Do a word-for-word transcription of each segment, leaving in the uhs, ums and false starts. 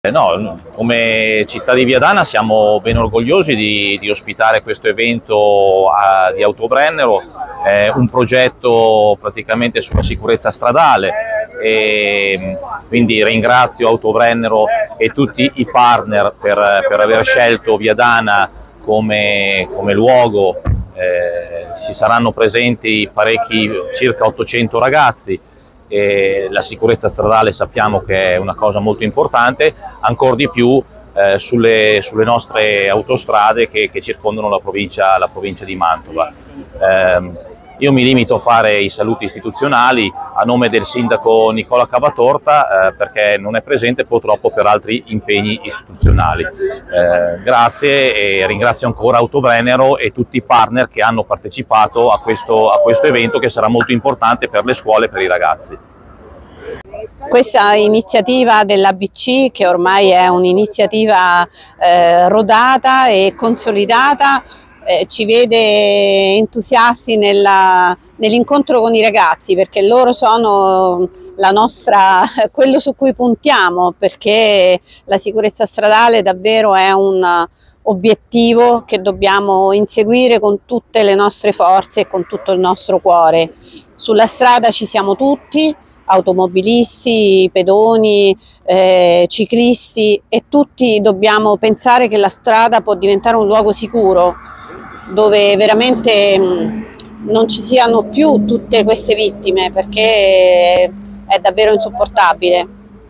No, come città di Viadana siamo ben orgogliosi di, di ospitare questo evento a, di Autobrennero, è un progetto praticamente sulla sicurezza stradale, e quindi ringrazio Autobrennero e tutti i partner per, per aver scelto Viadana come, come luogo. Eh, ci saranno presenti parecchi, circa ottocento ragazzi. E la sicurezza stradale sappiamo che è una cosa molto importante, ancora di più eh, sulle, sulle nostre autostrade che, che circondano la provincia, la provincia di Mantova. Eh, io mi limito a fare i saluti istituzionali a nome del sindaco Nicola Cavatorta, eh, perché non è presente purtroppo per altri impegni istituzionali. Eh, grazie e ringrazio ancora Autobrennero e tutti i partner che hanno partecipato a questo, a questo evento, che sarà molto importante per le scuole e per i ragazzi. Questa iniziativa dell'A B C, che ormai è un'iniziativa eh, rodata e consolidata, eh, ci vede entusiasti nell'incontro con i ragazzi, perché loro sono la nostra, quello su cui puntiamo, perché la sicurezza stradale davvero è un obiettivo che dobbiamo inseguire con tutte le nostre forze e con tutto il nostro cuore. Sulla strada ci siamo tutti, automobilisti, pedoni, eh, ciclisti, e tutti dobbiamo pensare che la strada può diventare un luogo sicuro, dove veramente mh, non ci siano più tutte queste vittime, perché è davvero insopportabile.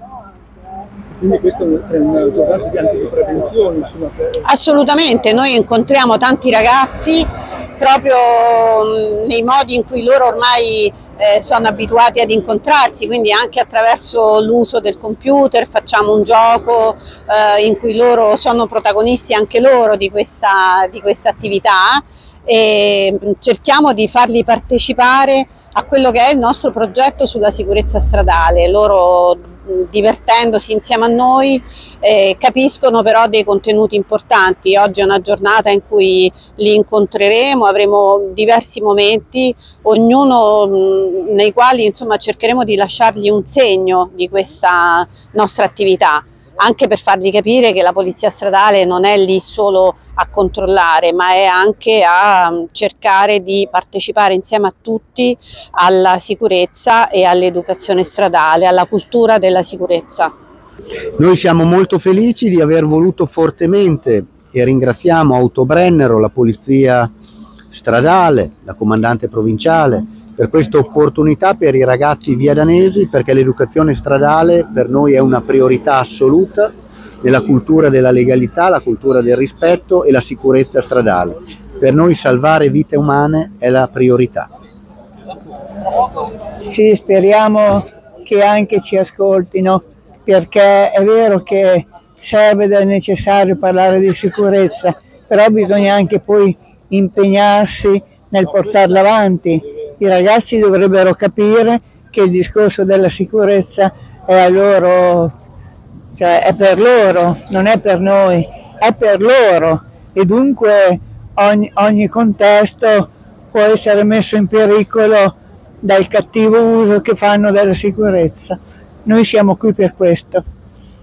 Quindi questa è una giornata anche di prevenzione, insomma. Assolutamente, noi incontriamo tanti ragazzi proprio mh, nei modi in cui loro ormai eh, sono abituati ad incontrarsi, quindi anche attraverso l'uso del computer facciamo un gioco eh, in cui loro sono protagonisti anche loro di questa, di questa attività, e cerchiamo di farli partecipare a quello che è il nostro progetto sulla sicurezza stradale. Loro, divertendosi insieme a noi, eh, capiscono però dei contenuti importanti. Oggi è una giornata in cui li incontreremo, avremo diversi momenti, ognuno mh, nei quali insomma cercheremo di lasciargli un segno di questa nostra attività, anche per fargli capire che la polizia stradale non è lì solo a controllare, ma è anche a cercare di partecipare insieme a tutti alla sicurezza e all'educazione stradale, alla cultura della sicurezza. Noi siamo molto felici di aver voluto fortemente, e ringraziamo Autobrennero, la polizia stradale, la comandante provinciale, per questa opportunità per i ragazzi viadanesi, perché l'educazione stradale per noi è una priorità assoluta nella cultura della legalità, la cultura del rispetto e la sicurezza stradale. Per noi salvare vite umane è la priorità. Sì, speriamo che anche ci ascoltino, perché è vero che serve ed è necessario parlare di sicurezza, però bisogna anche poi impegnarsi nel portarla avanti. I ragazzi dovrebbero capire che il discorso della sicurezza è a loro, cioè è per loro, non è per noi, è per loro, e dunque ogni, ogni contesto può essere messo in pericolo dal cattivo uso che fanno della sicurezza. Noi siamo qui per questo.